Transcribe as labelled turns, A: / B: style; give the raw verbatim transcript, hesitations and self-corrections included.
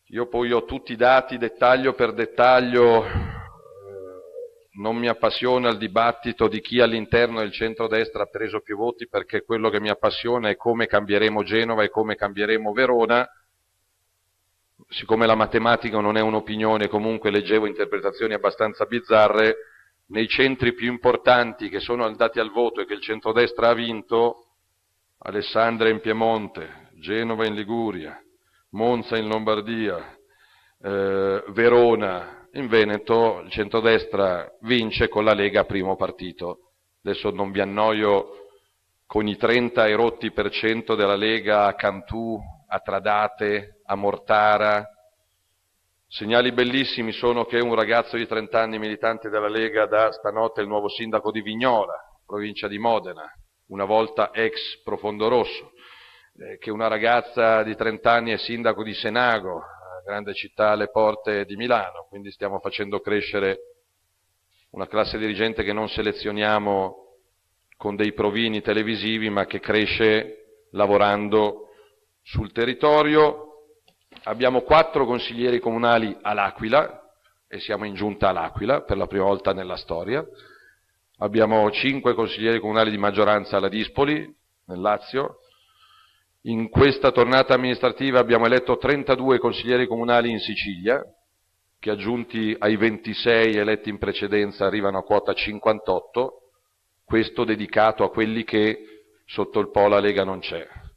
A: Io poi ho tutti i dati dettaglio per dettaglio, eh, non mi appassiona il dibattito di chi all'interno del centrodestra ha preso più voti, perché quello che mi appassiona è come cambieremo Genova e come cambieremo Verona. Siccome la matematica non è un'opinione, comunque leggevo interpretazioni abbastanza bizzarre. Nei centri più importanti che sono andati al voto e che il centrodestra ha vinto, Alessandria in Piemonte, Genova in Liguria, Monza in Lombardia, eh, Verona in Veneto, il centrodestra vince con la Lega primo partito. Adesso non vi annoio con i trenta e rotti per cento della Lega a Cantù, a Tradate, a Mortara. Segnali bellissimi sono che un ragazzo di trenta anni militante della Lega dà stanotte il nuovo sindaco di Vignola, provincia di Modena, una volta ex Profondo Rosso, eh, che una ragazza di trenta anni è sindaco di Senago, grande città alle porte di Milano, quindi stiamo facendo crescere una classe dirigente che non selezioniamo con dei provini televisivi, ma che cresce lavorando sul territorio. Abbiamo quattro consiglieri comunali all'Aquila, e siamo in giunta all'Aquila per la prima volta nella storia. Abbiamo cinque consiglieri comunali di maggioranza alla Dispoli, nel Lazio. In questa tornata amministrativa abbiamo eletto trentadue consiglieri comunali in Sicilia, che aggiunti ai ventisei eletti in precedenza arrivano a quota cinquantotto, questo dedicato a quelli che sotto il polo Lega non c'è.